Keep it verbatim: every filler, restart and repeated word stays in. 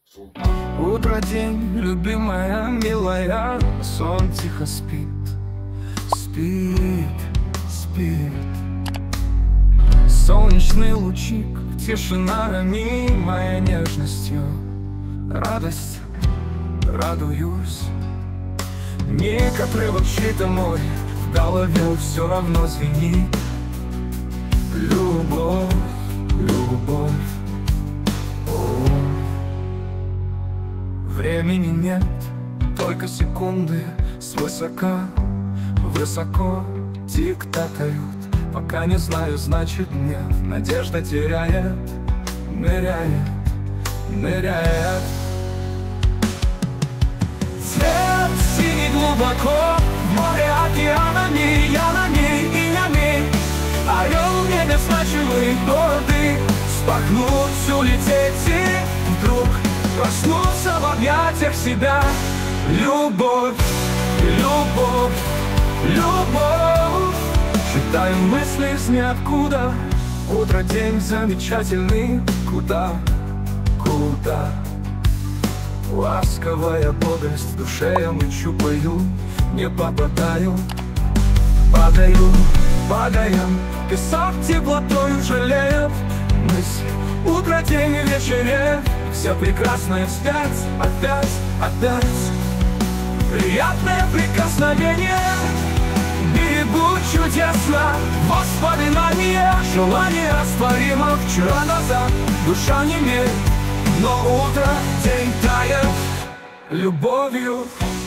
Утро, день, любимая, милая, сон тихо спит, спит, спит. Солнечный лучик, тишина ранимая нежностью. Радость, радуюсь. Миг отрывок чей-то мой, в голове все равно звенит. Любовь, любовь. Времени нет, только секунды свысока, высоко тик-такают. Пока не знаю, значит нет, надежда теряет, ныряет, ныряет. Цвет синий глубоко, море океанами, янами и нями. Орел в небе значимый гордый, спахнуть, улететь и вдруг проснуться в объятиях себя. Любовь, любовь, любовь. Читаю мысли из ниоткуда. Утро, день замечательный. Куда, куда? Ласковая бодрость в душе, я мычу, пою, не попадаю. Падаю, падаем, песок теплотою жалеет. Мысли, утро, день и вечере, все прекрасное вспять, опять, опять. Приятное прикосновение, берегу чудесно воспоминания. Желание растворимо вчера назад, душа немеет, но утро, день тает любовью.